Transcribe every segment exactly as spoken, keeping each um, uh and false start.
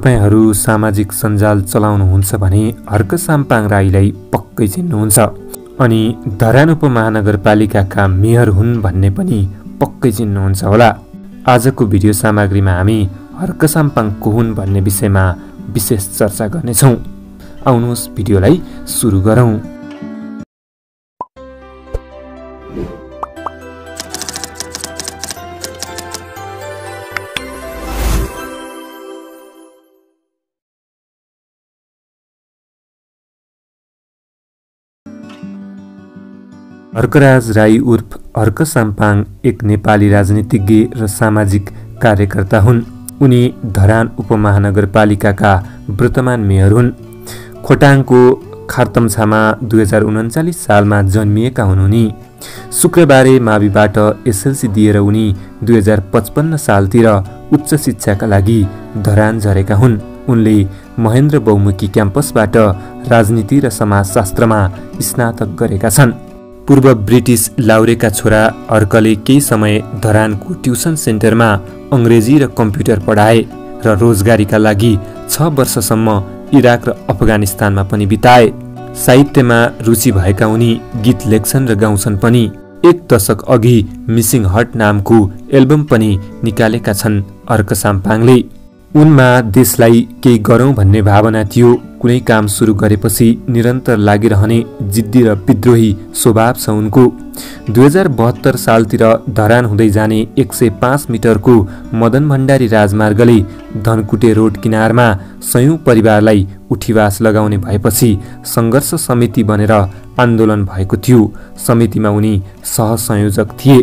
तपाईहरू सामाजिक सञ्जाल चलाउनुहुन्छ भने हर्क साम्पाङ राईलाई पक्कै चिन्नुहुन्छ अनि धरान उपमहानगरपालिकाका मेयर हुन् भन्ने पनि पक्कै चिन्नुहुन्छ होला। आजको भिडियो सामग्रीमा हामी हर्क साम्पाङ को हुन् भन्ने विषयमा विशेष चर्चा गर्नेछौँ। आउनुहोस् भिडियोलाई सुरु गरौँ। हर्कराज राई उर्फ हर्क साम्पाङ एक नेपाली राजनीतिज्ञ र सामाजिक कार्यकर्ता हुन्। उनी धरान उपमहानगरपालिकाका वर्तमान मेयर हुन्। खोटाङको खार्तम्छामा दुई हजार उन्चालिस सालमा जन्मिएका हुन्। उनी शुक्रबारे माविबाट एसएलसी दिएर उनी दुई हजार पचपन्न सालतिर उच्च शिक्षाका लागि धरान झरेका हुन्। उनले महेन्द्र बहुमुखी क्याम्पसबाट राजनीति र समाजशास्त्रमा स्नातक गरेका छन्। पूर्व ब्रिटिस लाउरेका छोरा हर्कले केही समय धरानको ट्युसन सेन्टरमा अङ्ग्रेजी र कम्प्युटर पढाए र रोजगारीका लागि छ वर्षसम्म इराक र अफगानिस्तानमा पनि बिताए। साहित्यमा रुचि भएका उनी गीत लेख्छन् र गाउँछन् पनि। एक दशक अघि मिसिङ हट नामको एल्बम पनि निकालेका छन् हर्क साम्पाङले। उनमा देशलाई केही गरौँ भन्ने भावना थियो। कुनै काम सुरु गरेपछि निरन्तर लागिरहने जिद्दी र विद्रोही स्वभाव छ उनको। दुई हजार बहत्तर सालतिर धरान हुँदै जाने एक सय पाँच मिटरको मदन भण्डारी राजमार्गले धनकुटे रोड किनारमा सयौं परिवारलाई उठीवास लगाउने भएपछि सङ्घर्ष समिति बनेर आन्दोलन भएको थियो। समितिमा उनी सहसंयोजक थिए।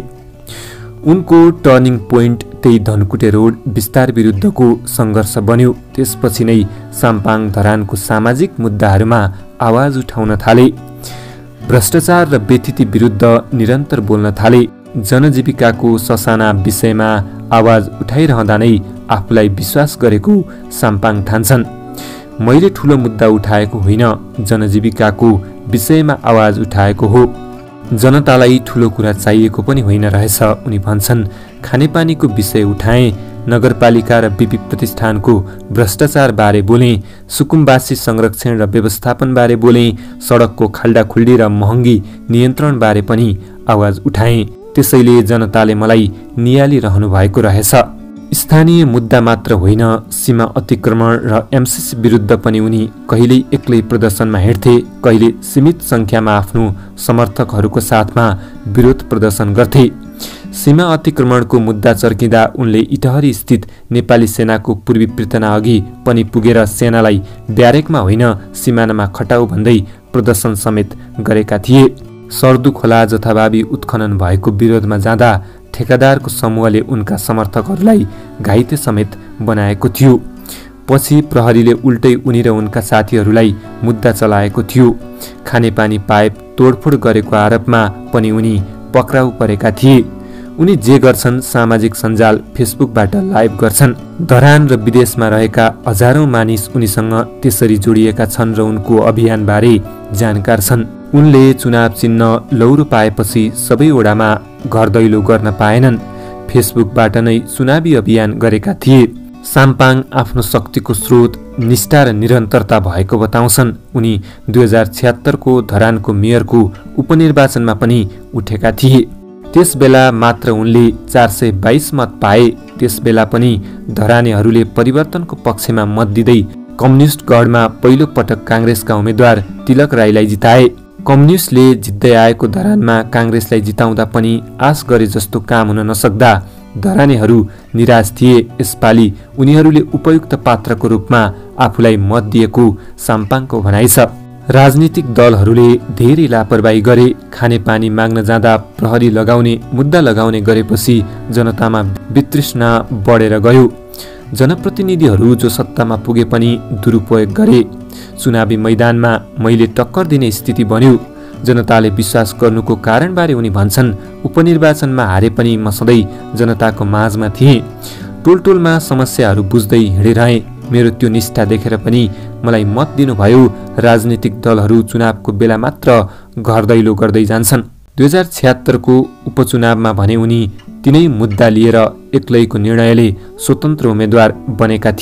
उनको टर्निङ पोइन्ट त्यही धनकुटे रोड विस्तार विरुद्धको सङ्घर्ष बन्यो। त्यसपछि नै साम्पाङ धरानको सामाजिक मुद्दाहरूमा आवाज उठाउन थाले। भ्रष्टाचार र बेथिति विरुद्ध निरन्तर बोल्न थाले। जनजीविकाको ससाना विषयमा आवाज उठाइरहँदा नै आफूलाई विश्वास गरेको साम्पाङ ठान्छन्। मैले ठुलो मुद्दा उठाएको होइन, जनजीविकाको विषयमा आवाज उठाएको हो। जनतालाई ठुलो कुरा चाहिएको पनि होइन रहेछ उनी भन्छन्। खानेपानीको विषय उठाए, नगरपालिका र बिपी प्रतिष्ठानको भ्रष्टाचार बारे बोले, सुकुम्बासी संरक्षण र व्यवस्थापन बारे बोले, सडकको खाल्डाखुल्डी र महँगी नियन्त्रण बारे पनि आवाज उठाए। त्यसैले जनताले मलाई नियालिरहनु भएको रहेछ। स्थानीय मुद्दा मात्र होइन, सीमा अतिक्रमण र एमसिसी विरुद्ध पनि उनी कहिल्यै एक्लै प्रदर्शनमा हिँड्थे, कहिले सीमित सङ्ख्यामा आफ्नो समर्थकहरूको साथमा विरोध प्रदर्शन गर्थे। सीमा अतिक्रमणको मुद्दा चर्किँदा उनले इटहरी स्थित नेपाली सेनाको पूर्वी पृतना अघि पनि पुगेर सेनालाई ब्यारेकमा होइन सिमानामा खटाउ भन्दै प्रदर्शन समेत गरेका थिए। सर्दु खोला जथाभावी उत्खनन भएको विरोधमा जाँदा ठेकादारको समूहले उनका समर्थकहरूलाई घाइते समेत बनाएको थियो। पछि प्रहरीले उल्टै उनी र उनका साथीहरूलाई मुद्दा चलाएको थियो। खानेपानी पाइप तोडफोड गरेको आरोपमा पनि उनी पक्राउ परेका थिए। उनी जे गर्छन् सामाजिक सञ्जाल फेसबुकबाट लाइभ गर्छन्। धरान र विदेशमा रहेका हजारौं मानिस उनीसँग त्यसरी जोडिएका छन् र उनको अभियानबारे जानकार छन्। उनले चुनाव चिन्ह लौरो पाएपछि सबै ओडामा घर दैलो गर्न पाएनन्। फेसबुकबाट नै चुनावी अभियान गरेका थिए। साम्पाङ आफ्नो शक्तिको स्रोत निष्ठा र निरन्तरता भएको बताउँछन्। उनी दुई हजार छिहत्तरको धरानको मेयरको उपनिर्वाचनमा पनि उठेका थिए। त्यस बेला मात्र उनले चार सय बाइस मत पाए। त्यस बेला पनि धरानेहरूले परिवर्तनको पक्षमा मत दिँदै कम्युनिस्ट गढमा पहिलो पटक काङ्ग्रेसका उम्मेद्वार तिलक राईलाई जिताए। कम्युनिस्टले जित्दै आएको धरानमा काङ्ग्रेसलाई जिताउँदा पनि आश गरे जस्तो काम हुन नसक्दा धरानेहरू निराश थिए। यसपालि उनीहरूले उपयुक्त पात्रको रूपमा आफूलाई मत दिएको साम्पाङको भनाइ छ। राजनीतिक दलहरूले धेरै लापरवाही गरे। खानेपानी माग्न जाँदा प्रहरी लगाउने मुद्दा लगाउने गरेपछि जनतामा वितृष्णा बढेर गयो। जनप्रतिनिधिहरू जो सत्तामा पुगे पनि दुरुपयोग गरे। चुनावी मैदानमा मैले टक्कर दिने स्थिति बन्यो। जनताले विश्वास गर्नुको कारणबारे उनी भन्छन्, उपनिर्वाचनमा हारे पनि म सधैँ जनताको माझमा थिएँ। टोलटोलमा समस्याहरू बुझ्दै हिँडिरहे। मेरो त्यो निष्ठा देखेर पनि मलाई मत दिनुभयो। राजनीतिक दलहरू चुनावको बेला मात्र घर दैलो गर्दै जान्छन्। दुई हजार छिहत्तरको उपचुनावमा भने उनी तिनै मुद्दा लिएर एक्लैको निर्णयले स्वतन्त्र उम्मेद्वार बनेका थिए।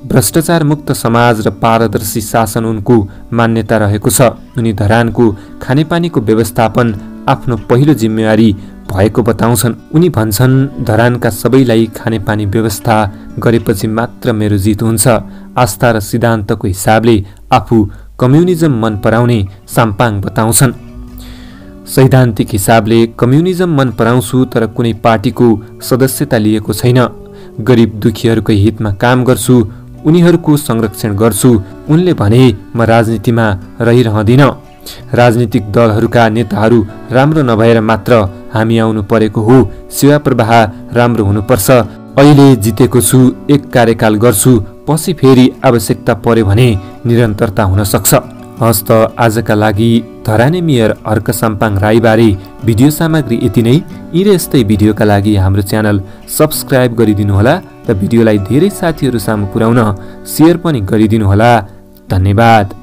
भ्रष्टाचार मुक्त समाज र पारदर्शी शासन उनको मान्यता रहेको छ। उनी धरानको खानेपानीको व्यवस्थापन आफ्नो पहिलो जिम्मेवारी भएको बताउँछन्। उनी भन्छन्, धरानका सबैलाई खानेपानी व्यवस्था गरेपछि मात्र मेरो जित हुन्छ। आस्था र सिद्धान्तको हिसाबले आफू कम्युनिजम मन पराउने साम्पाङ बताउँछन्। सैद्धान्तिक हिसाबले कम्युनिजम मन पराउँछु, तर कुनै पार्टीको सदस्यता लिएको छैन। गरिब दुखीहरूकै हितमा काम गर्छु, उनीहरूको संरक्षण गर्छु। उनले भने, म राजनीतिमा रहिरहँदिन। राजनीतिक दलहरूका नेताहरू राम्रो नभएर मात्र हामी आउनु परेको हो। सेवा प्रवाह राम्रो हुनुपर्छ। अहिले जितेको छु, एक कार्यकाल गर्छु, पछि फेरि आवश्यकता पर्यो भने निरन्तरता हुन सक्छ। हस्त आजका लागि धराने मेयर अर्क साम्पाङ राईबारे भिडियो सामग्री यति नै। यी र यस्तै भिडियोका लागि हाम्रो च्यानल सब्स्क्राइब गरिदिनुहोला र भिडियोलाई धेरै साथीहरू सामु पुर्याउन सेयर पनि गरिदिनुहोला। धन्यवाद।